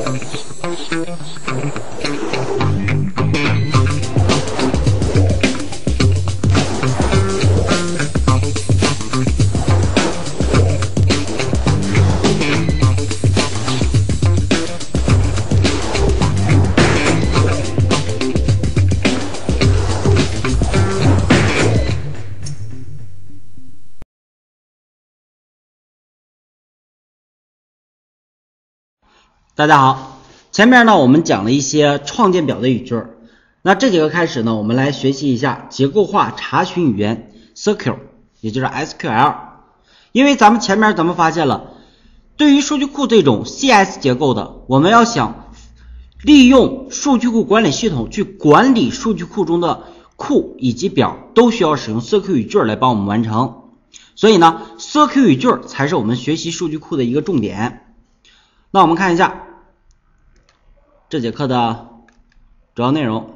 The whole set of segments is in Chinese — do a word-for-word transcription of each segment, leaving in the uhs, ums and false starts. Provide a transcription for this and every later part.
大家好，前面呢我们讲了一些创建表的语句，那这节课开始呢，我们来学习一下结构化查询语言 S Q L， 也就是 S Q L。因为咱们前面咱们发现了，对于数据库这种 C S 结构的，我们要想利用数据库管理系统去管理数据库中的库以及表，都需要使用 S Q L 语句来帮我们完成。所以呢 ，S Q L 语句才是我们学习数据库的一个重点。那我们看一下这节课的主要内容。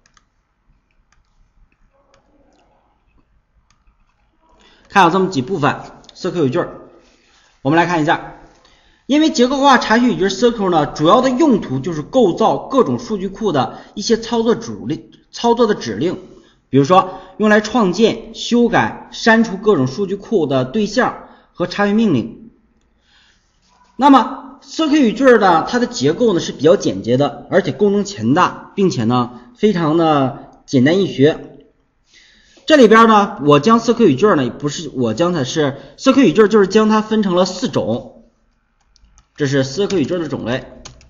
看有这么几部分 S Q L 语句，我们来看一下。因为结构化查询语句 S Q L 呢，主要的用途就是构造各种数据库的一些操作指令、操作的指令，比如说用来创建、修改、删除各种数据库的对象和查询命令。那么S Q L 语句呢，它的结构呢是比较简洁的，而且功能强大，并且呢非常的简单易学。这里边呢，我将 S Q L 语句呢，不是我将它是 S Q L 语句，就是将它分成了四种，这是 S Q L 语句的种类，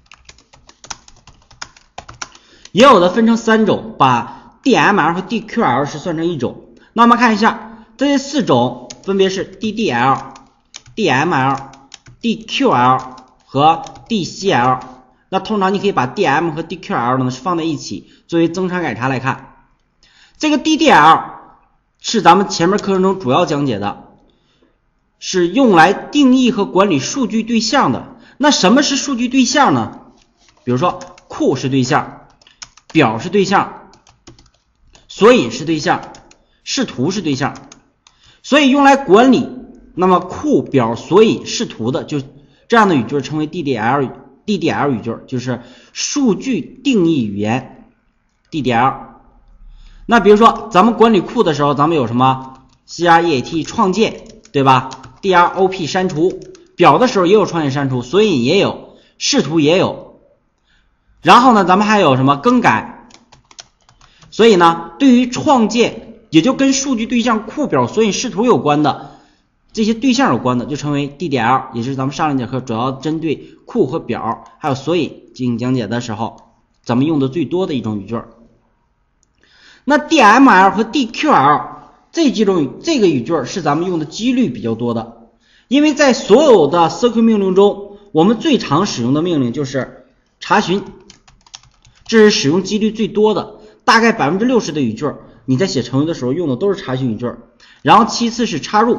也有的分成三种，把 D M L 和 D Q L 是算成一种。那我们看一下这四种分别是 D D L、D M L、D Q L。和 D C L， 那通常你可以把 D M 和 D Q L 呢是放在一起，作为增删改查来看。这个 D D L 是咱们前面课程中主要讲解的，是用来定义和管理数据对象的。那什么是数据对象呢？比如说库是对象，表是对象，索引是对象，视图是对象。所以用来管理那么库、表、索引、视图的，就这样的语句称为 D D L D D L 语句，就是数据定义语言 D D L。 那比如说咱们管理库的时候，咱们有什么 C R E A T 创建，对吧？ D R O P 删除，表的时候也有创建删除，索引也有，视图也有。然后呢咱们还有什么更改。所以呢对于创建，也就跟数据对象库、表、索引、视图有关的这些对象有关的，就称为 D D L， 也是咱们上一节课主要针对库和表还有索引进行讲解的时候咱们用的最多的一种语句。那 D M L 和 D Q L 这几种这个语句是咱们用的几率比较多的，因为在所有的 S Q L 命令中，我们最常使用的命令就是查询，这是使用几率最多的，大概 百分之六十 的语句你在写程序的时候用的都是查询语句。然后其次是插入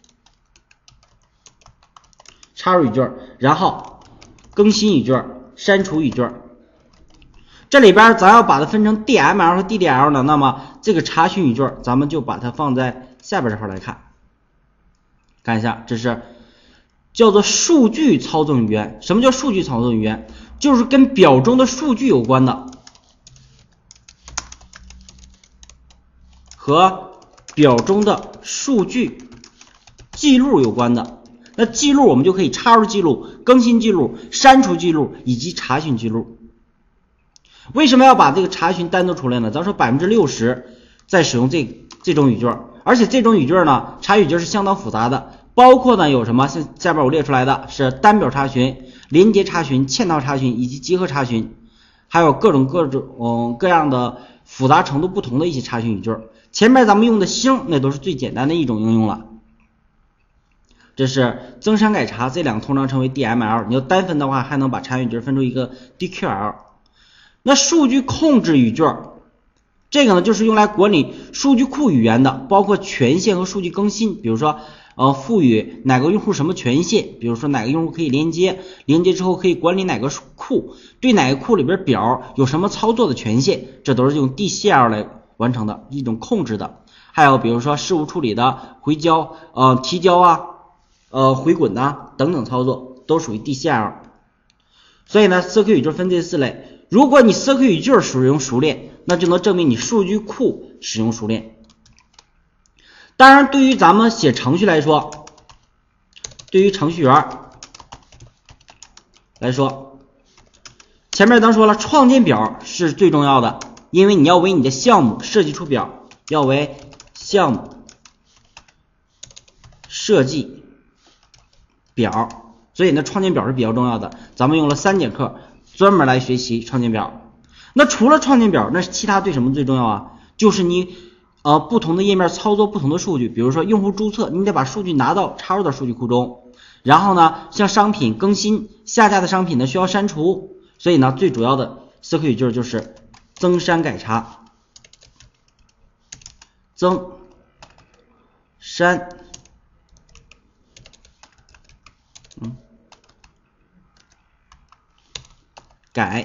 插入语句，然后更新语句、删除语句。这里边咱要把它分成 D M L 和 D D L 呢，那么这个查询语句咱们就把它放在下边这块来看。看一下，这是叫做数据操纵语言。什么叫数据操纵语言？就是跟表中的数据有关的，和表中的数据记录有关的。那记录我们就可以插入记录、更新记录、删除记录以及查询记录。为什么要把这个查询单独出来呢？咱说 百分之六十 在使用这这种语句，而且这种语句呢，查语句是相当复杂的，包括呢有什么？像下边我列出来的是单表查询、连接查询、嵌套查询以及集合查询，还有各种各种、嗯、各样的复杂程度不同的一些查询语句。前面咱们用的星，那都是最简单的一种应用了。这是增删改查，这两个通常称为 D M L， 你要单分的话还能把查询语句分出一个 D Q L。 那数据控制语句，这个呢就是用来管理数据库语言的，包括权限和数据更新，比如说呃赋予哪个用户什么权限，比如说哪个用户可以连接，连接之后可以管理哪个库，对哪个库里边表有什么操作的权限，这都是用 D C L 来完成的一种控制的。还有比如说事务处理的回交、呃提交啊、呃回滚啊等等操作都属于 D C L。 所以呢 C Q 语句分这四类，如果你 C Q 语句使用熟练，那就能证明你数据库使用熟练。当然对于咱们写程序来说，对于程序员来说，前面咱说了，创建表是最重要的，因为你要为你的项目设计出表，要为项目设计表，所以呢创建表是比较重要的。咱们用了三节课专门来学习创建表。那除了创建表，那其他对什么最重要啊？就是你呃不同的页面操作不同的数据，比如说用户注册，你得把数据拿到插入到数据库中。然后呢，像商品更新下架的商品呢需要删除，所以呢最主要的 C Q 语句就是增删改查，增删嗯改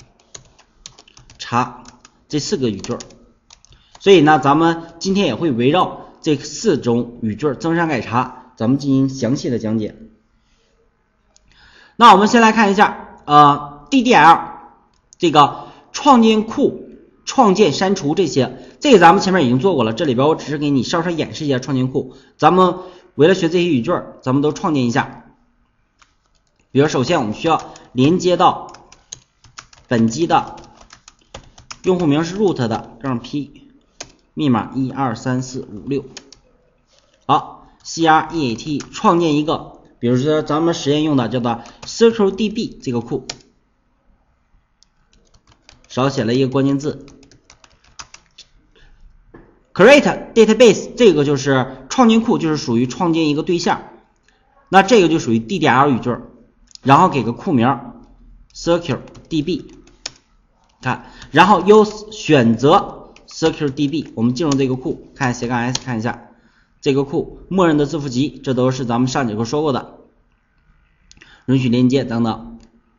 查这四个语句。所以呢咱们今天也会围绕这四种语句增删改查咱们进行详细的讲解。那我们先来看一下呃 D D L 这个创建库创建删除这些，这个咱们前面已经做过了，这里边我只是给你稍稍演示一下创建库。咱们为了学这些语句咱们都创建一下。比如首先我们需要连接到本机的用户名是 root 的杠 p 密码一二三四五六。好create 创建一个，比如说咱们实验用的叫做 C Q D B 这个库，少写了一个关键字。create database 这个就是创建库，就是属于创建一个对象，那这个就属于 D D L 语句，然后给个库名 C Q D B， 看，然后 use 选择 C Q D B， 我们进入这个库，看斜杠 S 看一下。这个库默认的字符集，这都是咱们上节课说过的，允许连接等等。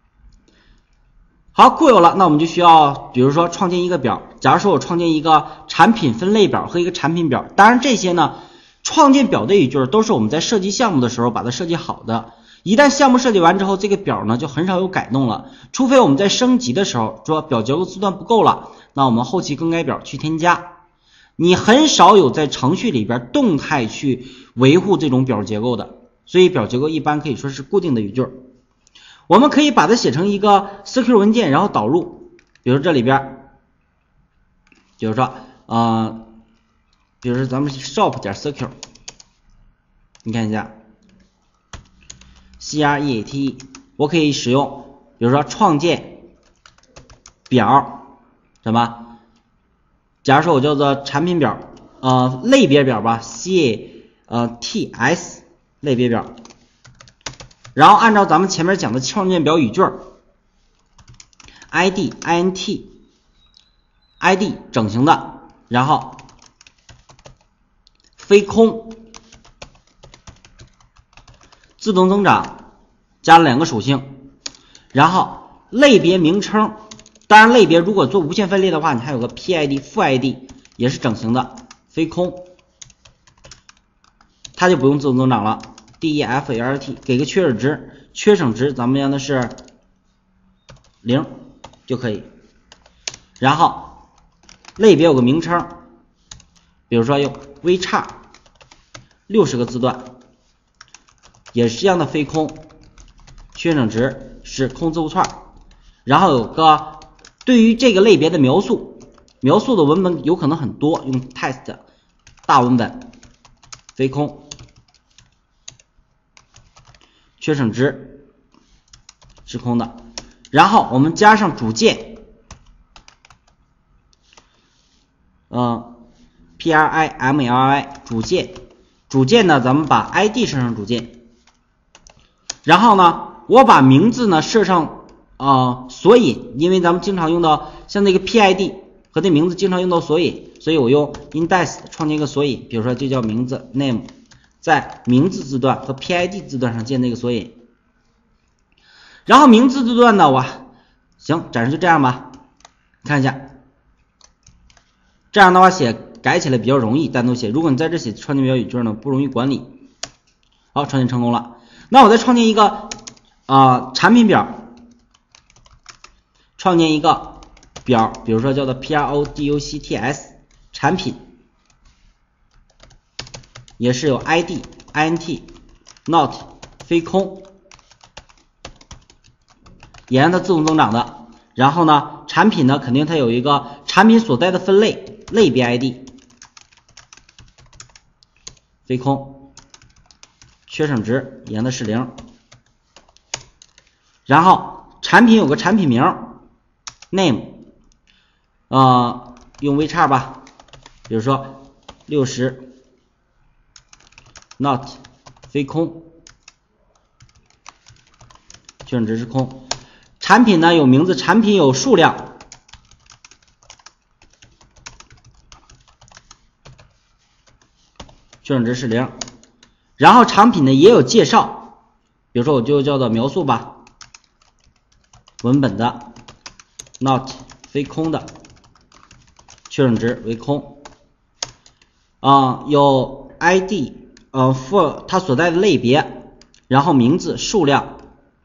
好，库有了，那我们就需要比如说创建一个表，假如说我创建一个产品分类表和一个产品表，当然这些呢创建表的语句都是我们在设计项目的时候把它设计好的，一旦项目设计完之后，这个表呢就很少有改动了，除非我们在升级的时候说表结构字段不够了，那我们后期更改表去添加。你很少有在程序里边动态去维护这种表结构的，所以表结构一般可以说是固定的语句。我们可以把它写成一个 C Q 文件，然后导入，比如这里边，比如说呃，比如说咱们 shop 点 C Q， 你看一下 create， 我可以使用，比如说创建表什么。假如说我叫做产品表，呃，类别表吧 ，C 呃 T S 类别表，然后按照咱们前面讲的创建表语句 ，I D int I D 整形的，然后非空自动增长，加了两个属性，然后类别名称。当然类别如果做无限分类的话，你还有个 P I D 负 I D 也是整形的，非空，它就不用自动增长了。 def-alt 给个缺省值，缺省值咱们让的是零就可以。然后类别有个名称，比如说用 v 叉六十个字段，也是一样的非空，缺省值是空字符串，然后有个对于这个类别的描述，描述的文本有可能很多，用 text 大文本，非空，缺省值是空的，然后我们加上主件，呃 P R I M L I 主件，主件呢咱们把 I D 设成主件，然后呢我把名字呢设上呃，索引，因为咱们经常用到像那个 P I D 和那名字经常用到索引，所以我用 index 创建一个索引，比如说就叫名字 name， 在名字字段和 P I D 字段上建那个索引。然后名字字段呢，我行，暂时就这样吧，看一下，这样的话写改起来比较容易，单独写。如果你在这写创建表语句呢，不容易管理。好，创建成功了。那我再创建一个呃产品表。 创建一个表，比如说叫做 products 产品，也是有 id、int、not 非空，也让它自动增长的。然后呢，产品呢肯定它有一个产品所在的分类类别 I D， 非空，缺省值也让它是零。然后产品有个产品名 name， 呃，用 V 叉吧，比如说六十 not 非空，缺省值是空。产品呢有名字，产品有数量，缺省值是零。然后产品呢也有介绍，比如说我就叫做描述吧，文本的 not 非空的，缺省值为空。啊、呃，有 I D， 呃 for 它所在的类别，然后名字数量。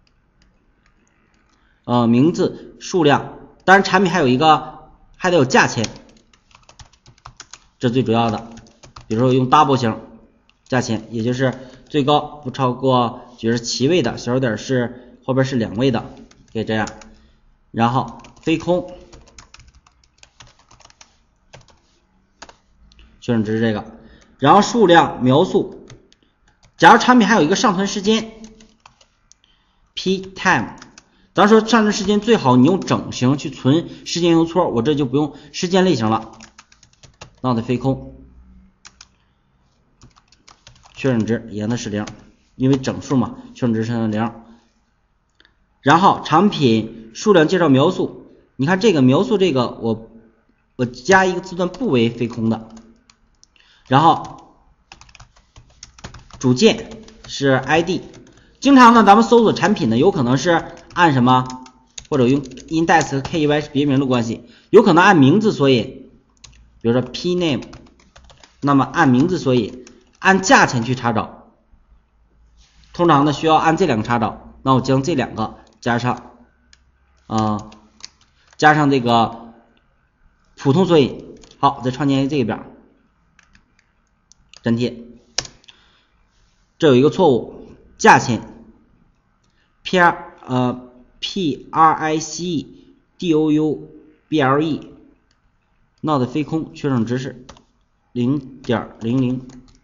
呃，名字数量，当然产品还有一个还得有价钱，这最主要的。比如说用 double 型价钱，也就是最高不超过就是七位的，小数点是后边是两位的，可以这样。然后非空，缺省值是这个。然后数量描述，假如产品还有一个上传时间 p time。咱说上传时间最好你用整形去存时间邮戳，我这就不用时间类型了，让它非空，缺省值也让它是零，因为整数嘛，缺省值是零。然后产品数量介绍描述，你看这个描述这个我我加一个字段不为非空的。然后主件是 I D， 经常呢咱们搜索产品呢有可能是按什么，或者用 index 和 key 是别名的关系，有可能按名字索引，比如说 p name， 那么按名字索引，按价钱去查找，通常呢需要按这两个查找，那我将这两个加上啊、呃，加上这个普通索引。好，再创建一个这个表，粘贴。这有一个错误，价钱 p r 呃 p r i c e d o u b l e not 非空，缺省值是 零点零零。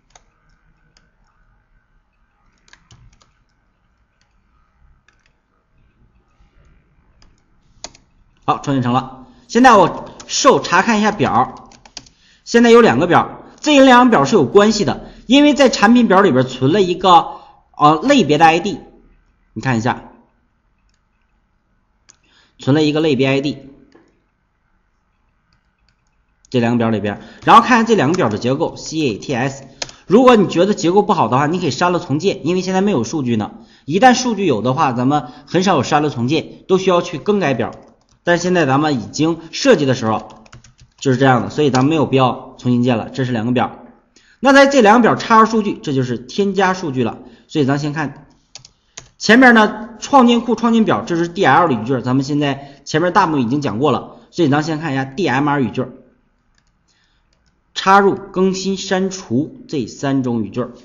好，创建成了。现在我受查看一下表，现在有两个表，这两个表是有关系的，因为在产品表里边存了一个呃类别的 I D， 你看一下，存了一个类别 I D， 这两个表里边，然后看看这两个表的结构 C A T S。如果你觉得结构不好的话，你可以删了重建，因为现在没有数据呢。一旦数据有的话，咱们很少有删了重建，都需要去更改表。但是现在咱们已经设计的时候就是这样的，所以咱们没有必要重新建了。这是两个表，那在这两个表插入数据，这就是添加数据了。所以咱先看前面呢，创建库创建表，这是 D L 的语句，咱们现在前面大部分已经讲过了，所以咱先看一下 D M R 语句，插入、更新、删除这三种语句。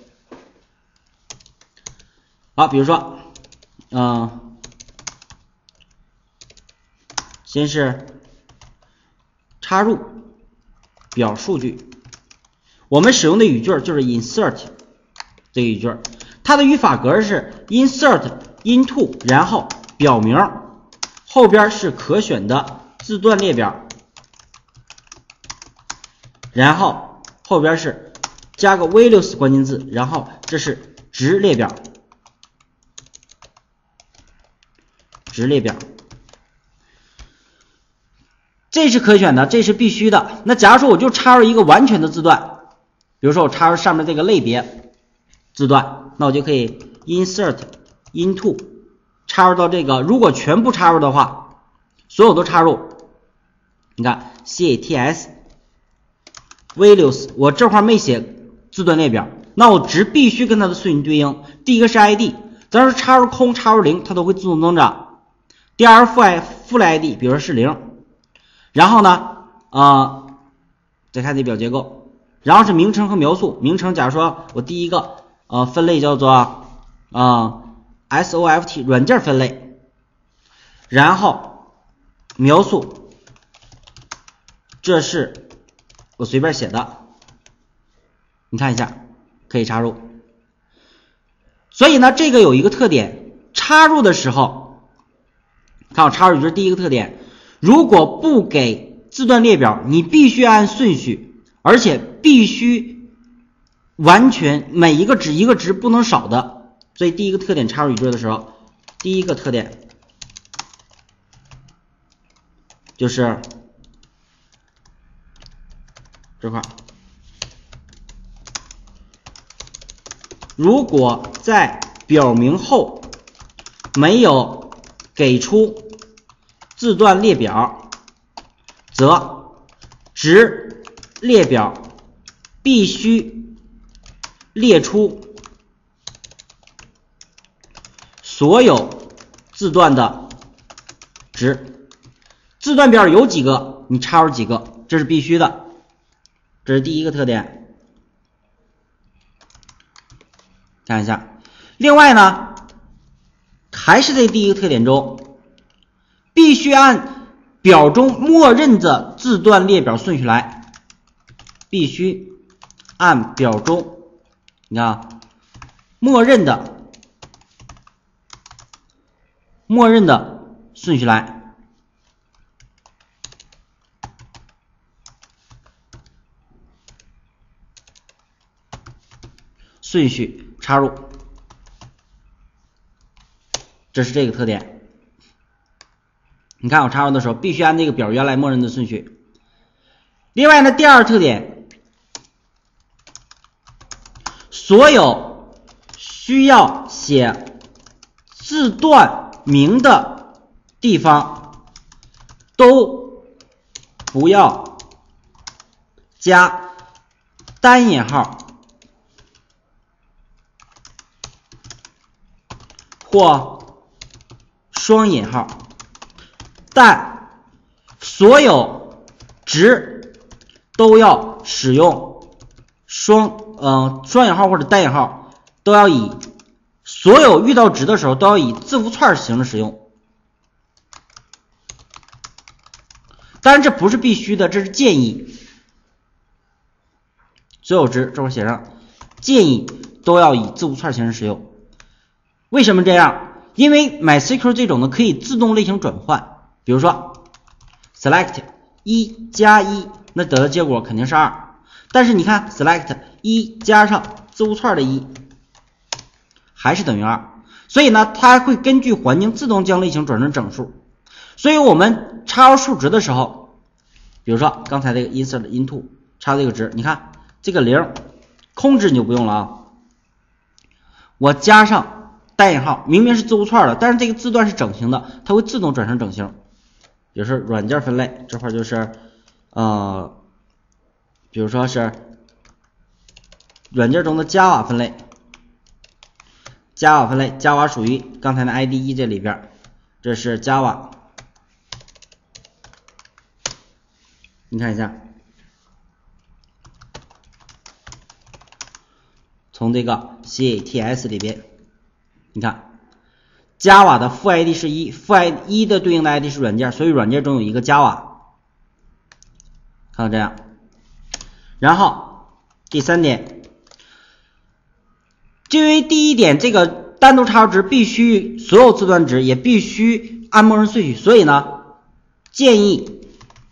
好，比如说嗯、呃先是插入表数据，我们使用的语句就是 insert 这个语句，它的语法格是 insert into， 然后表名后边是可选的字段列表，然后后边是加个 values 关键字，然后这是值列表，值列表。这是可选的，这是必须的。那假如说我就插入一个完全的字段，比如说我插入上面这个类别字段，那我就可以 insert into 插入到这个，如果全部插入的话，所有都插入，你看 C A T S values 我这块没写字段列表，那我值必须跟它的顺序对应。第一个是 I D， 咱说插入空插入零它都会自动增长。第二 for full I D， 比如说是零，然后呢，呃，再看这表结构，然后是名称和描述。名称，假如说我第一个呃分类叫做呃 S O F T 软件分类，然后描述，这是我随便写的，你看一下，可以插入。所以呢，这个有一个特点，插入的时候，看我插入就是第一个特点，如果不给字段列表，你必须按顺序，而且必须完全每一个值一个值不能少的。所以第一个特点插入语句的时候，第一个特点就是这块，如果在表名后没有给出字段列表，则值列表必须列出所有字段的值。字段表有几个，你插入几个，这是必须的。这是第一个特点，看一下。另外呢，还是这第一个特点中，必须按表中默认的字段列表顺序来，必须按表中，你看啊，默认的默认的顺序来。顺序插入，这是这个特点。你看我插入的时候，必须按这个表原来默认的顺序。另外呢，第二个特点，所有需要写字段名的地方都不要加单引号或双引号，但所有值都要使用双呃双引号或者单引号，都要以所有遇到值的时候都要以字符串形式使用。当然这不是必须的，这是建议。所有值这会写上，建议都要以字符串形式使用。为什么这样？因为 MySQL 这种呢可以自动类型转换，比如说 select 一加一，那得的结果肯定是二。但是你看 select 一加上字符串的一，还是等于二。所以呢，它会根据环境自动将类型转成整数。所以我们插入数值的时候，比如说刚才这个 insert into 插这个值，你看这个零空值你就不用了啊，我加上单引号，明明是字符串的，但是这个字段是整形的，它会自动转成整形。比如说软件分类这块就是呃，比如说是软件中的 Java 分类 ，Java 分类 ，Java 属于刚才的 I D E 这里边，这是 Java， 你看一下，从这个 C A T S 里边。你看 Java 的副 I D 是一，副 I D 一的对应的 I D 是软件，所以软件中有一个 Java， 看到这样。然后第三点，因为第一点这个单独插入值必须所有字段值也必须按默认顺序，所以呢建议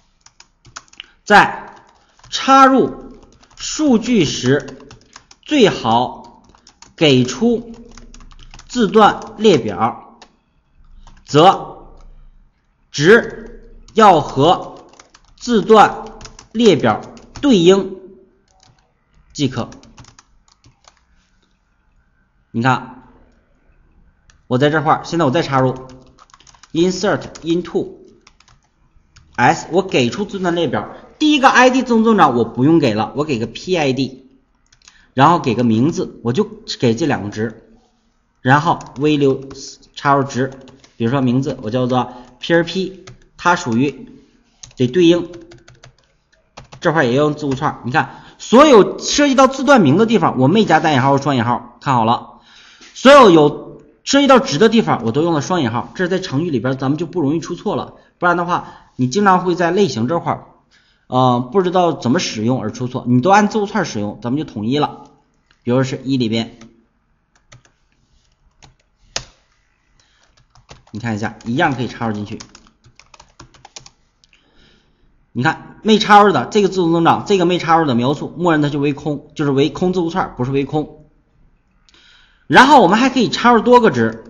在插入数据时最好给出字段列表，则值要和字段列表对应即可。你看我在这块，现在我再插入 insert into s， 我给出字段列表，第一个 I D 自动增长我不用给了，我给个 P I D， 然后给个名字，我就给这两个值，然后 value 插入值比如说名字我叫做 P R P， 它属于得对应这块也要用字符串。你看所有涉及到字段名的地方我没加单引号和双引号，看好了，所有有涉及到值的地方我都用了双引号，这是在程序里边咱们就不容易出错了，不然的话你经常会在类型这块呃不知道怎么使用而出错，你都按字符串使用咱们就统一了。比如是一里边你看一下一样可以插入进去，你看没插入的这个自动增长，这个没插入的描述默认它就为空，就是为空字符串，不是为空。然后我们还可以插入多个值，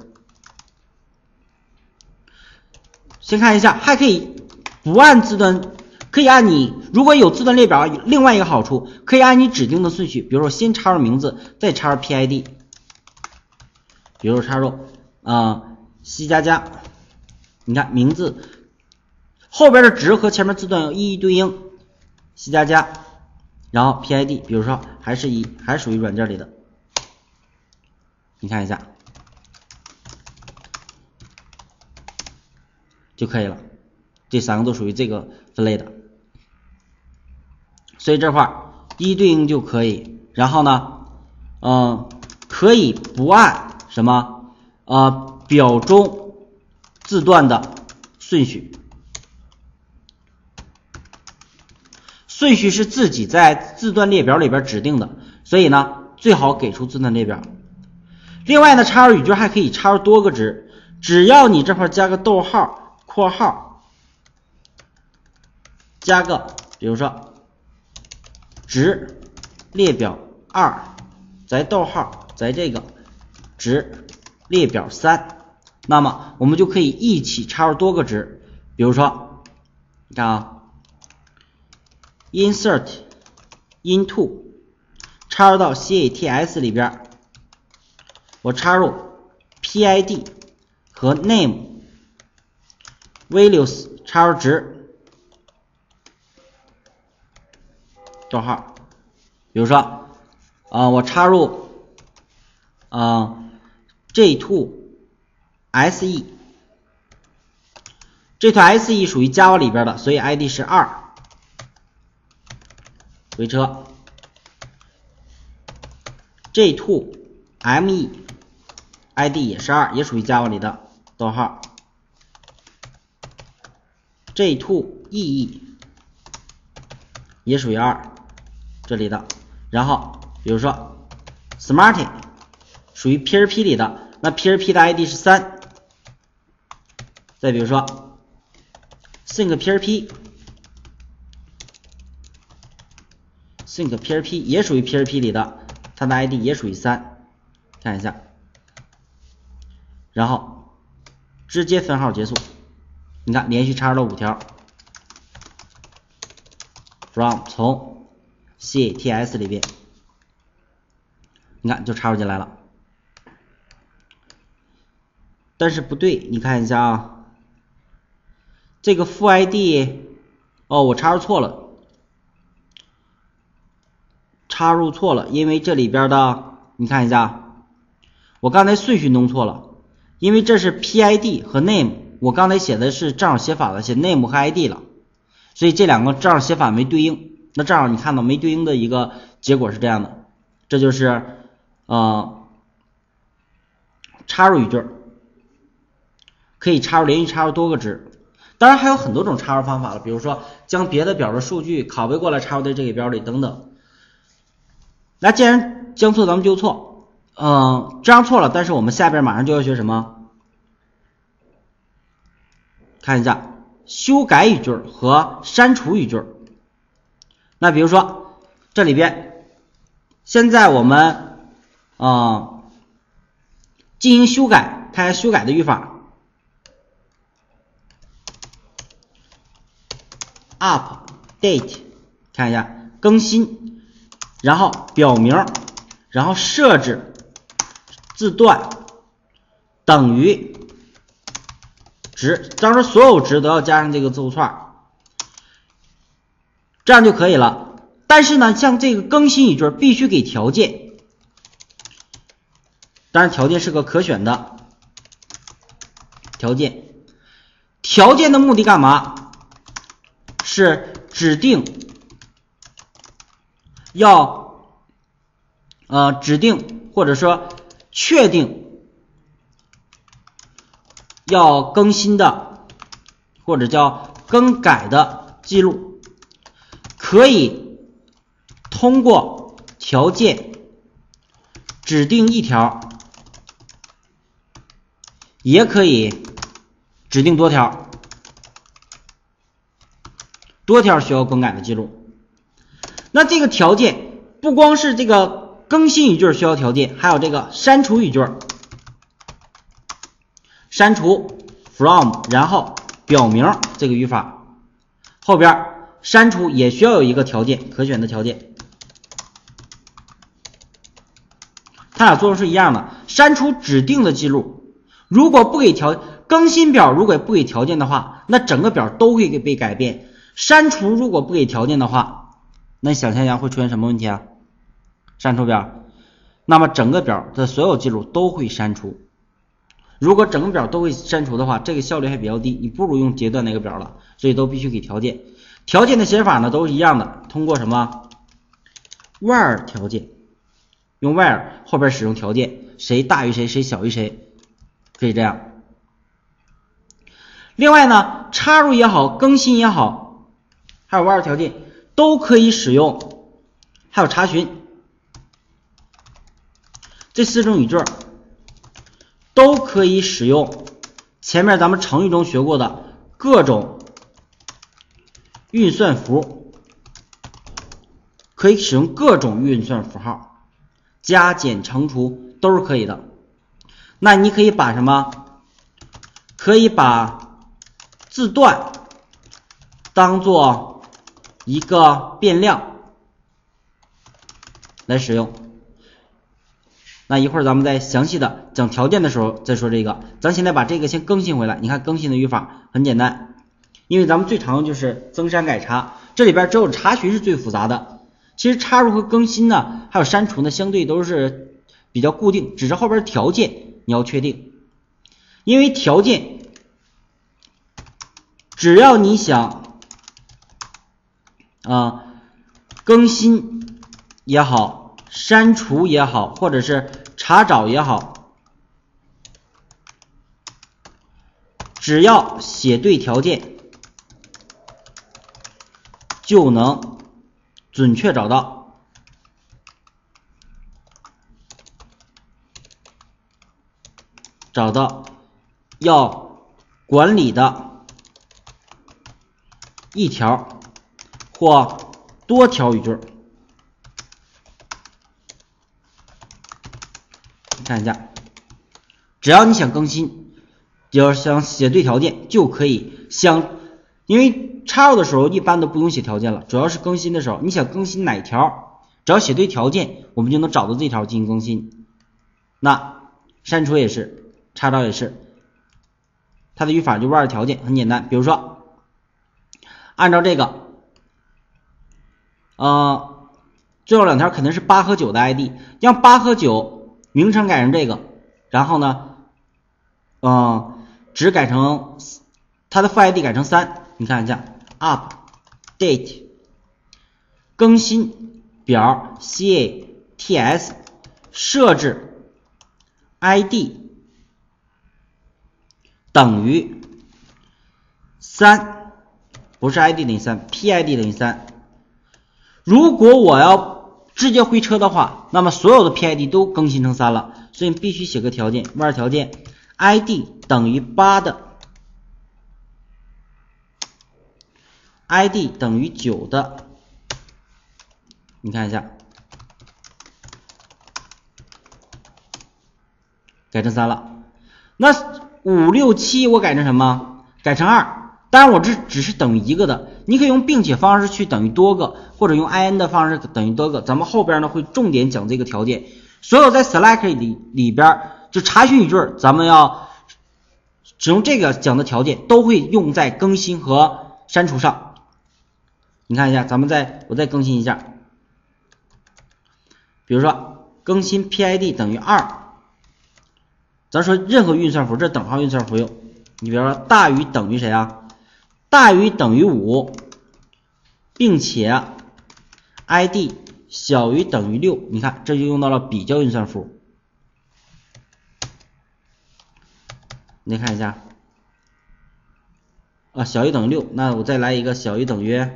先看一下还可以不按字段，可以按你如果有字段列表另外一个好处可以按你指定的顺序，比如说先插入名字再插入 P I D， 比如说插入啊、呃、西加加，你看名字后边的值和前面字段有一一对应，西加加，然后 P I D 比如说还是一还属于软件里的，你看一下就可以了，这三个都属于这个分类的，所以这块一对应就可以。然后呢嗯、呃，可以不按什么呃表中字段的顺序，顺序是自己在字段列表里边指定的，所以呢最好给出字段列表。另外呢插入语句还可以插入多个值，只要你这块加个逗号括号加个比如说值列表二，再逗号在这个值列表三，那么我们就可以一起插入多个值，比如说你看啊 insert into 插入到 C A T S 里边，我插入 P I D 和 name values 插入值逗号，比如说啊、呃、我插入啊、呃、J 二 S E， 这套 S E 属于 Java 里边的，所以 I D 是二，回车 J 二 M E I D 也是二，也属于 Java 里的，逗号 J 二 E E 也属于二，这里的。然后比如说 Smarty 属于 P R P 里的，那 P R P 的 I D 是三。再比如说 Think P R P Think P R P 也属于 P R P 里的，它的 I D 也属于三，看一下，然后直接分号结束。你看连续插入了五条 from 从 C A T S 里边，你看就插入进来了。但是不对，你看一下啊，这个副 I D 哦我插入错了，插入错了，因为这里边的你看一下，我刚才顺序弄错了，因为这是 P I D 和 name， 我刚才写的是正好写反了，写 name 和 I D 了，所以这两个正好写反没对应，那正好你看到没对应的一个结果是这样的，这就是呃插入语句，可以插入连续插入多个值，当然还有很多种插入方法了，比如说将别的表的数据拷贝过来插入到这个表里等等。那既然将错咱们就错，嗯、呃，这样错了，但是我们下边马上就要学什么？看一下修改语句和删除语句。那比如说这里边，现在我们呃进行修改，看一下修改的语法 ，update， 看一下更新，然后表明，然后设置字段等于值，当时所有值都要加上这个字符串，这样就可以了。但是呢，像这个更新语句必须给条件，当然条件是个可选的， 条件。条件的目的干嘛？是指定要呃指定或者说确定要更新的或者叫更改的记录，可以通过条件指定一条，也可以指定多条，多条需要更改的记录。那这个条件不光是这个更新语句需要条件，还有这个删除语句，删除 from 然后表明这个语法后边删除也需要有一个条件，可选的条件。它俩作用是一样的，删除指定的记录，如果不给条更新表如果不给条件的话，那整个表都会被改变。删除如果不给条件的话，那想象一下会出现什么问题啊？删除表，那么整个表的所有记录都会删除。如果整个表都会删除的话，这个效率还比较低，你不如用截断那个表了，所以都必须给条件。条件的写法呢都是一样的，通过什么 where 条件，用 where 后边使用条件，谁大于谁，谁小于谁，可以这样。另外呢，插入也好，更新也好，还有 where 条件都可以使用，还有查询，这四种语句都可以使用前面咱们成语中学过的各种运算符，可以使用各种运算符号，加减乘除都是可以的。那你可以把什么？可以把字段当做一个变量来使用。那一会儿咱们再详细的讲条件的时候再说这个，咱现在把这个先更新回来。你看更新的语法很简单，因为咱们最常用就是增删改查，这里边只有查询是最复杂的。其实插入和更新呢，还有删除呢，相对都是比较固定，只是后边条件你要确定。因为条件只要你想啊、呃、更新也好，删除也好，或者是查找也好，只要写对条件就能准确找到。找到要管理的一条或多条语句。看一下，只要你想更新，要想写对条件就可以。想，因为插入的时候一般都不用写条件了，主要是更新的时候，你想更新哪条，只要写对条件，我们就能找到这条进行更新。那删除也是，查找也是，它的语法就 where 条件很简单。比如说，按照这个，呃，最后两条肯定是八和九的 I D， 让八和九名称改成这个，然后呢，嗯、呃，只改成它的副 I D 改成三，你看一下 update 更新表 cats 设置 I D 等于三，不是 I D 等于三 ，P I D 等于三。如果我要直接回车的话，那么所有的 P I D 都更新成三了，所以必须写个条件 ，where 条件 I D 等于八的 I D 等于九的，你看一下，改成三了。那五六七我改成什么？改成二。当然我这只是等于一个的，你可以用并且方式去等于多个，或者用 in 的方式等于多个。咱们后边呢会重点讲这个条件。所有在 select 里里边就查询语句，咱们要使用这个讲的条件，都会用在更新和删除上。你看一下，咱们再我再更新一下，比如说更新 P I D 等于二，咱说任何运算符，这等号运算符用你比如说大于等于谁啊？大于等于五，并且 I D 小于等于六，你看这就用到了比较运算符。你看一下啊，小于等于六，那我再来一个小于等于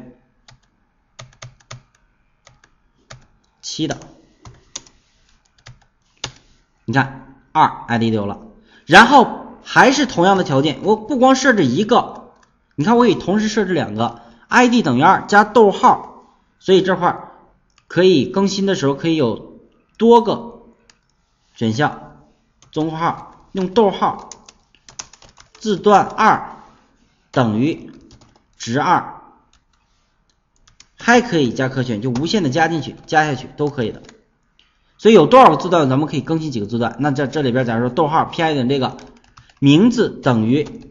七的，你看二 I D 有了，然后还是同样的条件，我不光设置一个，你看我可以同时设置两个 I D 等于二加逗号，所以这块可以更新的时候可以有多个选项，中括号用逗号字段二等于值二，还可以加可选，就无限的加进去，加下去都可以的。所以有多少个字段，咱们可以更新几个字段。那这这里边，假如说逗号 P I 的这个名字等于，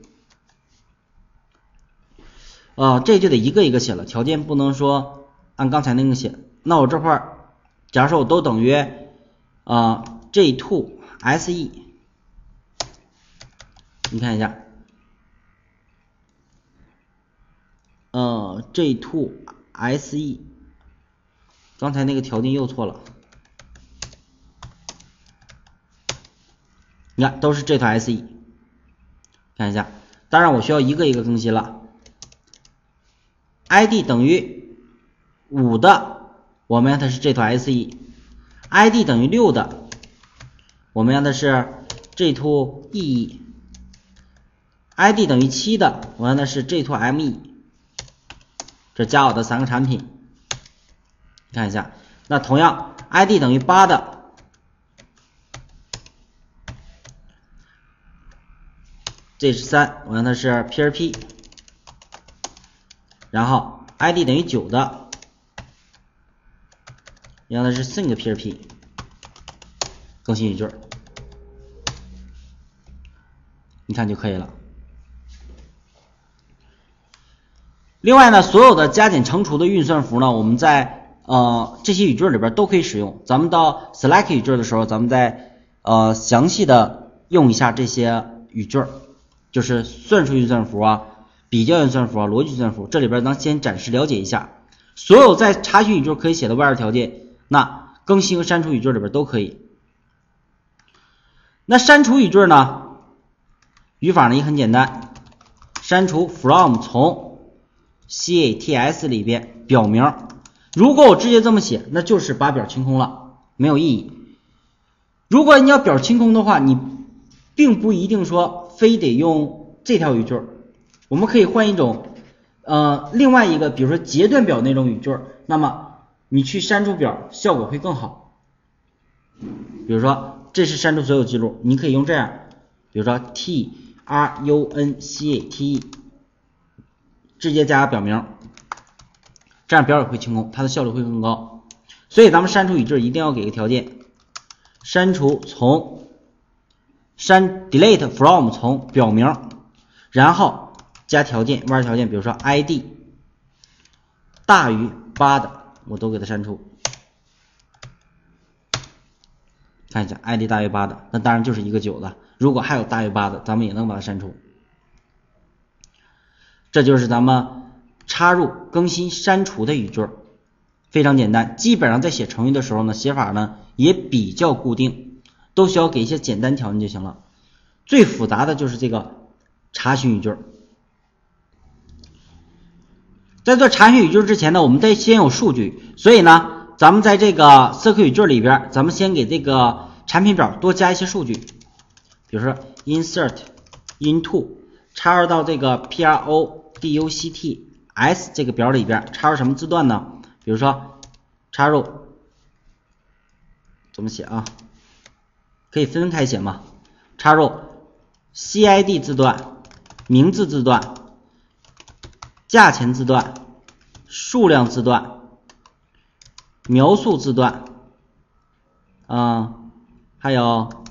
呃，这就得一个一个写了，条件不能说按刚才那个写。那我这块，假如说我都等于啊 J 二 S E， 你看一下，呃 J 二 S E， 刚才那个条件又错了。你看都是这套 S E， 看一下，当然我需要一个一个更新了。I D 等于五的，我们让它是这套 S E；I D 等于六的，我们让它是这套 E；I D 等于七的，我让它是这套 M E。这加我的三个产品，看一下。那同样 I D 等于八的。这是三，我让它是 P R P， 然后 I D 等于九的，让它是 Sync P R P， 更新语句，你看就可以了。另外呢，所有的加减乘除的运算符呢，我们在呃这些语句里边都可以使用。咱们到 select 语句的时候，咱们再呃详细的用一下这些语句。就是算术运算符啊，比较运算符啊，逻辑运算符，这里边咱先暂时了解一下。所有在查询语句可以写的 while 条件，那更新和删除语句里边都可以。那删除语句呢，语法呢也很简单，删除 from 从 cats 里边表名。如果我直接这么写，那就是把表清空了，没有意义。如果你要表清空的话，你并不一定说非得用这条语句，我们可以换一种呃另外一个，比如说截断表那种语句，那么你去删除表效果会更好。比如说这是删除所有记录，你可以用这样，比如说 t r u n c a t e 直接加表名，这样表也会清空，它的效率会更高。所以咱们删除语句一定要给个条件，删除从删 delete from 从表名，然后加条件 while 条件，比如说 I D 大于八的，我都给它删除。看一下 I D 大于八的，那当然就是一个九的，如果还有大于八的，咱们也能把它删除。这就是咱们插入、更新、删除的语句，非常简单。基本上在写程序的时候呢，写法呢也比较固定。都需要给一些简单条件就行了，最复杂的就是这个查询语句。在做查询语句之前呢，我们得先有数据，所以呢，咱们在这个C Q语句里边，咱们先给这个产品表多加一些数据，比如说 insert into 插入到这个 products 这个表里边，插入什么字段呢？比如说插入怎么写啊？可以分开写嘛，插入 C I D 字段、名字字段、价钱字段、数量字段、描述字段，嗯，还有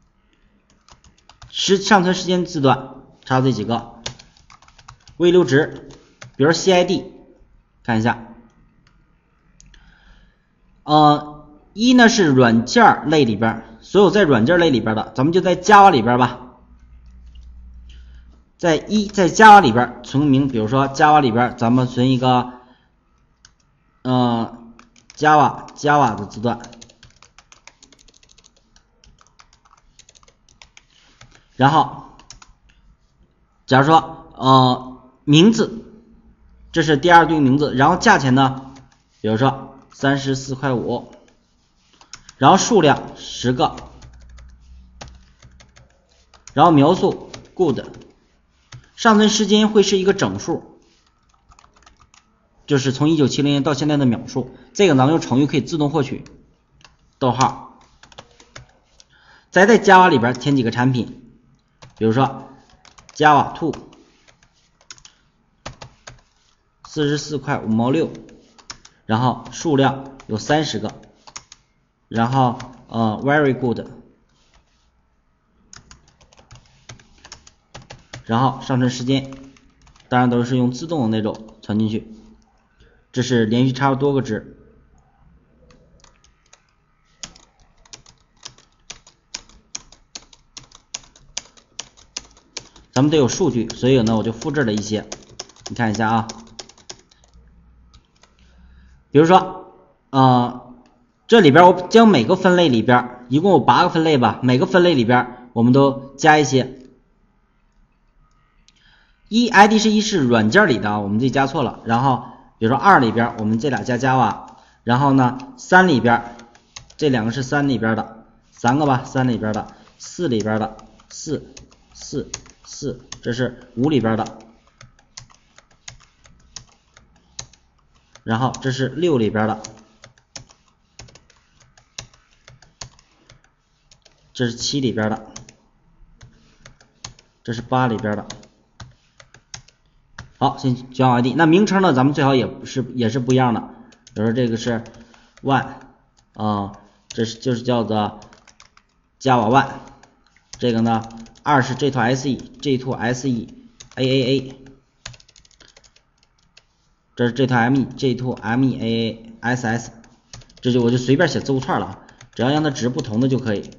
时上传时间字段，插入这几个。未留值，比如 C I D， 看一下，呃，一呢是软件类里边。所有在软件类里边的，咱们就在 Java 里边吧。 在一在 Java 里边存名，比如说 Java 里边咱们存一个呃 Java Java 的字段，然后假如说呃名字，这是第二对名字，然后价钱呢，比如说三十四块五，然后数量十个，然后描述 good， 上存时间会是一个整数，就是从一九七零年到现在的秒数，这个咱们用程序可以自动获取。逗号，再在 Java 里边填几个产品，比如说 Java 二四十四块五毛六，然后数量有三十个，然后呃 very good， 然后上传时间，当然都是用自动的那种传进去，这是连续插入多个值。咱们得有数据，所以呢我就复制了一些，你看一下啊，比如说呃这里边我将每个分类里边一共有八个分类吧，每个分类里边我们都加一些。一 I D 是一是软件里的啊，我们这里加错了。然后比如说二里边我们这俩加 Java， 然后呢三里边这两个是三里边的，三个吧，三里边的，四里边的，四四四，这是五里边的，然后这是六里边的，这是七里边的，这是八里边的。好，先交换 I D。那名称呢，咱们最好也是也是不一样的。比如说这个是 one， 啊、呃，这是就是叫做 Java one。这个呢，二是 J 二 S E，J 二 S E，A A A。这是 J 二 M E，J 二 M E A A S S。这就我就随便写字符串了啊，只要让它值不同的就可以。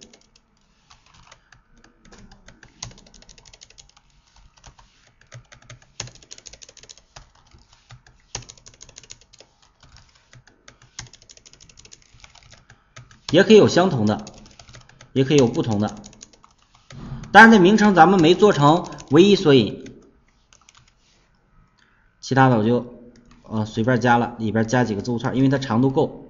也可以有相同的，也可以有不同的。当然这名称咱们没做成唯一索引，其他的我就呃随便加了，里边加几个字符串，因为它长度够，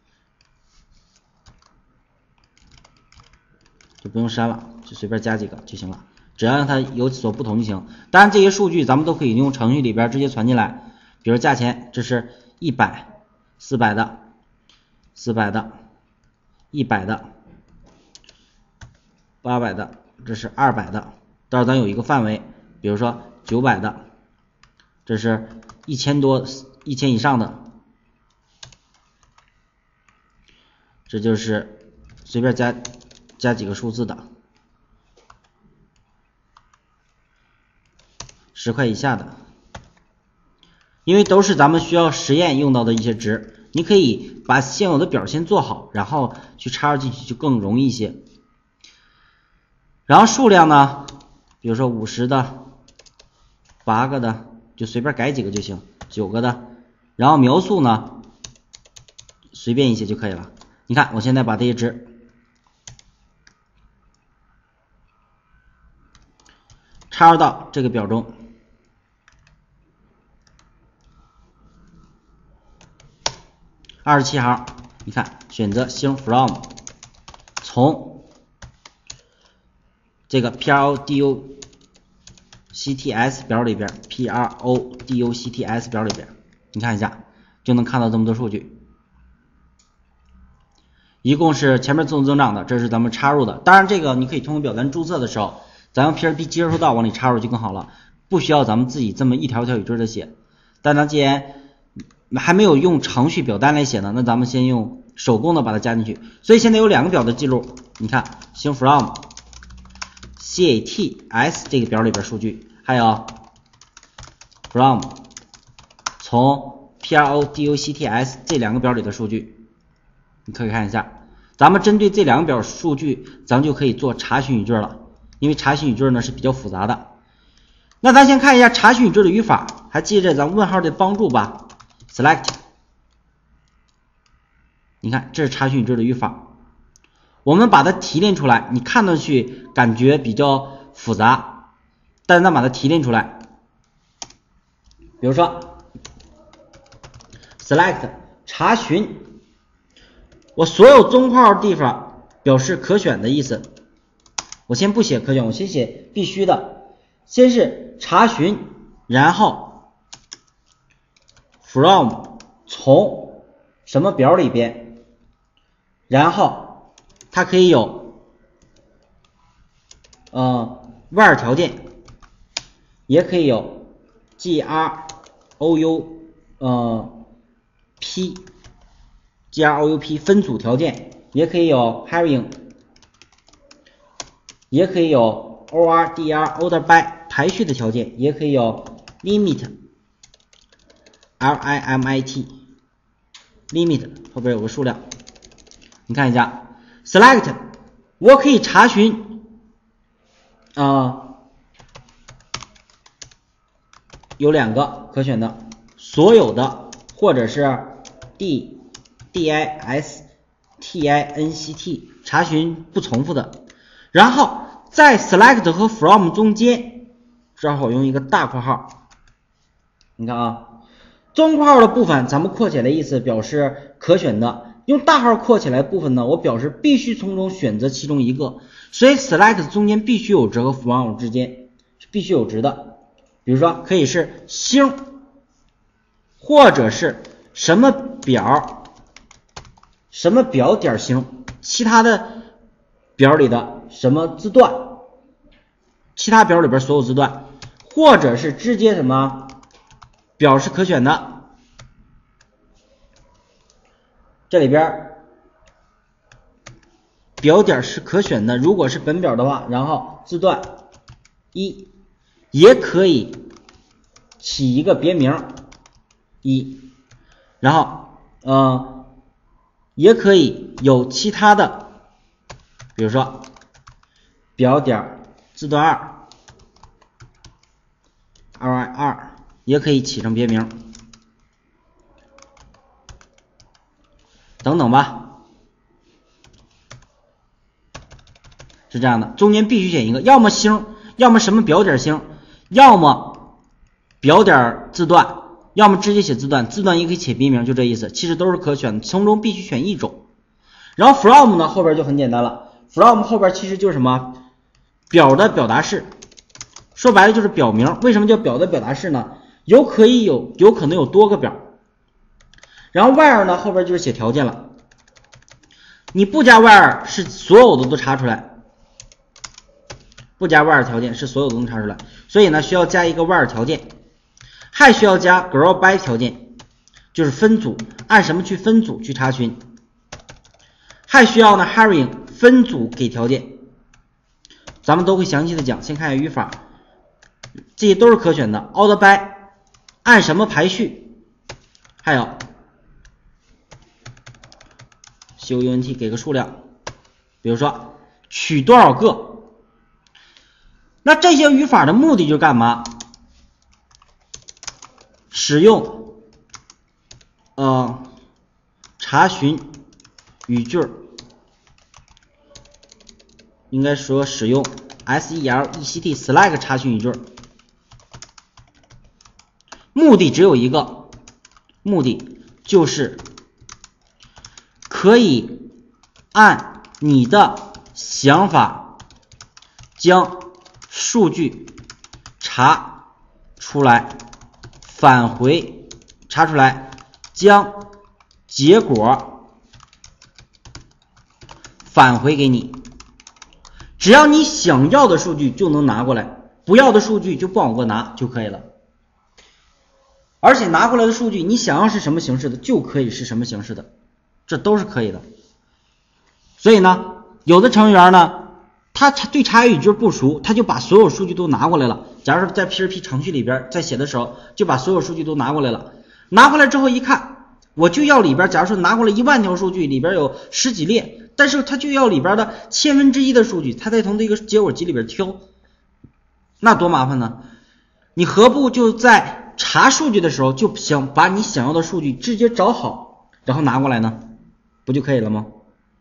就不用删了，就随便加几个就行了，只要让它有所不同就行。当然这些数据咱们都可以用程序里边直接传进来，比如价钱，这是一百、四百的、四百的、一百的、八百的，这是二百的，到时候咱有一个范围，比如说九百的，这是一千多、一千以上的，这就是随便加加几个数字的，十块以下的，因为都是咱们需要实验用到的一些值，你可以把现有的表先做好，然后去插入进去就更容易一些。然后数量呢，比如说五十的、八个的，就随便改几个就行，九个的。然后描述呢，随便一些就可以了。你看，我现在把这些值插入到这个表中，二十七行，你看，选择星 from， 从这个 P R O D O C T S 表里边 ，P R O D O C T S 表里边，你看一下，就能看到这么多数据。一共是前面自动增长的，这是咱们插入的。当然，这个你可以通过表单注册的时候，咱用 P R P 接收到往里插入就更好了，不需要咱们自己这么一条一条一句的写。但咱既然还没有用程序表单来写呢，那咱们先用手工的把它加进去。所以现在有两个表的记录，你看，星 from C A T S 这个表里边数据，还有 from 从 P R O D O C T S 这两个表里的数据，你可以看一下。咱们针对这两个表数据，咱们就可以做查询语句了，因为查询语句呢是比较复杂的。 那咱先看一下查询语句的语法，还记得咱问号的帮助吧 ？select， 你看这是查询语句的语法，我们把它提炼出来，你看上去感觉比较复杂，但是咱把它提炼出来，比如说 select 查询，我所有中括号地方表示可选的意思，我先不写可选，我先写必须的，先是查询，然后 from 从什么表里边，然后它可以有呃 where 条件，也可以有 group 呃 p group 分组条件，也可以有 having， 也可以有 or dr order by 排序的条件，也可以有 limit limit limit 后边有个数量，你看一下 select 我可以查询啊、呃、有两个可选的所有的，或者是 d dis tinct 查询不重复的，然后在 select 和 from 中间正好用一个大括号，你看啊，中括号的部分咱们括起来意思表示可选的，用大号括起来部分呢，我表示必须从中选择其中一个，所以 select 中间必须有值和 from 之间是必须有值的，比如说可以是星，或者是什么表什么表点星，其他的表里的什么字段，其他表里边所有字段，或者是直接什么表是可选的，这里边表点是可选的，如果是本表的话，然后字段一也可以起一个别名一，然后呃也可以有其他的，比如说表点字段二二二也可以起成别名等等吧，是这样的，中间必须选一个，要么星，要么什么表点星，要么表点字段，要么直接写字段，字段也可以写别名，就这意思，其实都是可选的，从中必须选一种。然后 from 呢后边就很简单了， from 后边其实就是什么表的表达式，说白了就是表名。为什么叫表的表达式呢？有可以有有可能有多个表。然后 where 呢后边就是写条件了，你不加 where 是所有的都查出来，不加 where 条件是所有的都能查出来，所以呢需要加一个 where 条件，还需要加 group by 条件，就是分组，按什么去分组去查询，还需要呢 having 分组给条件，咱们都会详细的讲，先看一下语法，这些都是可选的。 order by 按什么排序，还有修 unt 给个数量，比如说取多少个。那这些语法的目的就是干嘛？使用呃查询语句，应该说使用 select select 查询语句，目的只有一个，目的就是可以按你的想法将数据查出来，返回查出来，将结果返回给你。只要你想要的数据就能拿过来，不要的数据就不往过拿就可以了。而且拿过来的数据你想要是什么形式的就可以是什么形式的，这都是可以的。所以呢，有的程序员呢他对查询语句不熟，他就把所有数据都拿过来了。假如说在 P H P 程序里边在写的时候就把所有数据都拿过来了，拿回来之后一看，我就要里边，假如说拿过来一万条数据，里边有十几列，但是他就要里边的千分之一的数据，他再从这个结果集里边挑，那多麻烦呢。 你何不就在查数据的时候就想把你想要的数据直接找好，然后拿过来呢？不就可以了吗？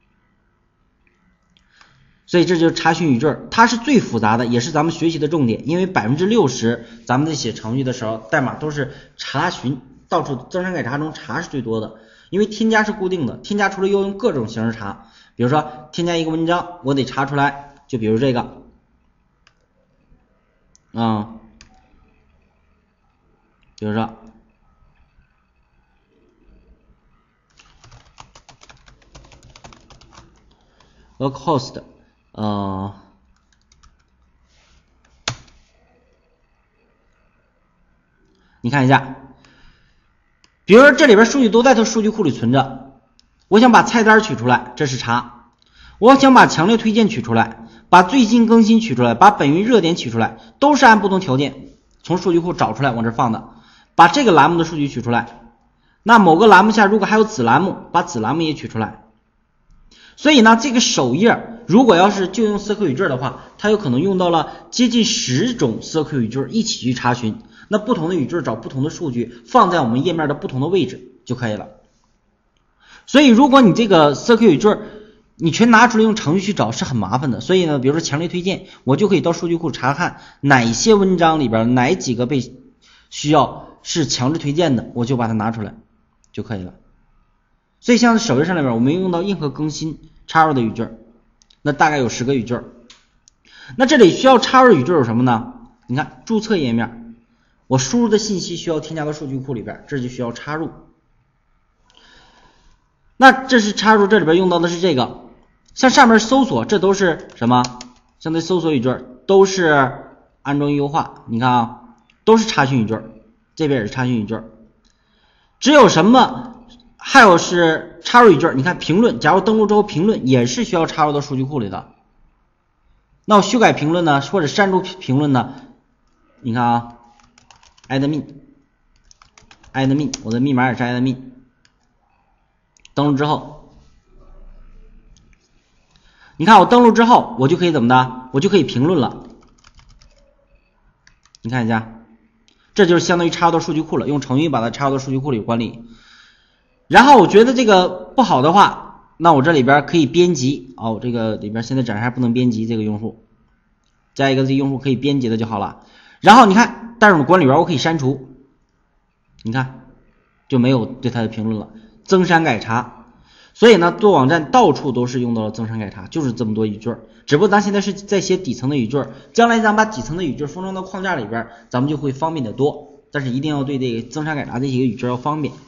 所以这就是查询语句，它是最复杂的，也是咱们学习的重点。因为 百分之六十 咱们在写程序的时候，代码都是查询，到处增删改查中查是最多的。因为添加是固定的，添加除了要用各种形式查，比如说添加一个文章，我得查出来，就比如这个，啊、嗯，比如说localhost， 呃，你看一下，比如说这里边数据都在它数据库里存着，我想把菜单取出来，这是查；我想把强烈推荐取出来，把最新更新取出来，把本月热点取出来，都是按不同条件从数据库找出来往这放的。把这个栏目的数据取出来，那某个栏目下如果还有子栏目，把子栏目也取出来。所以呢，这个首页如果要是就用 S Q L 语句的话，它有可能用到了接近十种 S Q L 语句一起去查询。那不同的语句找不同的数据，放在我们页面的不同的位置就可以了。所以如果你这个 S Q L 语句你全拿出来用程序去找是很麻烦的。所以呢，比如说强烈推荐，我就可以到数据库查看哪些文章里边哪几个被需要是强制推荐的，我就把它拿出来就可以了。所以像首页上里边我们用到任何更新插入的语句，那大概有十个语句。那这里需要插入语句有什么呢？你看注册页面，我输入的信息需要添加到数据库里边，这就需要插入。那这是插入，这里边用到的是这个，像上面搜索，这都是什么？相对搜索语句都是安装优化，你看啊，都是查询语句，这边也是查询语句。只有什么？还有是插入语句，你看评论，假如登录之后评论也是需要插入到数据库里的。那我修改评论呢，或者删除评论呢？你看啊 ，admin admin， 我的密码也是 admin。登录之后，你看我登录之后，我就可以怎么的？我就可以评论了。你看一下，这就是相当于插入到数据库了，用程序把它插入到数据库里管理。然后我觉得这个不好的话，那我这里边可以编辑哦，这个里边现在暂时还不能编辑这个用户，加一个这用户可以编辑的就好了。然后你看，但是我们管理员我可以删除，你看就没有对它的评论了。增删改查，所以呢做网站到处都是用到了增删改查，就是这么多语句。只不过咱现在是在写底层的语句，将来咱把底层的语句封装到框架里边，咱们就会方便的多。但是一定要对这个增删改查这些语句要方便。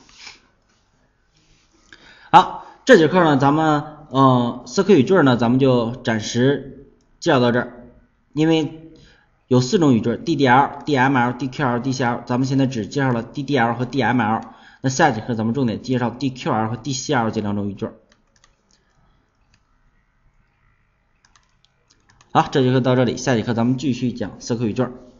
好，这节课呢，咱们呃 S Q L 语句呢，咱们就暂时介绍到这儿。因为有四种语句 ，D D L、D M L、D Q L、D C L， 咱们现在只介绍了 D D L 和 D M L。那下节课咱们重点介绍 D Q L 和 D C L 这两种语句。好，这节课到这里，下节课咱们继续讲 S Q L 语句。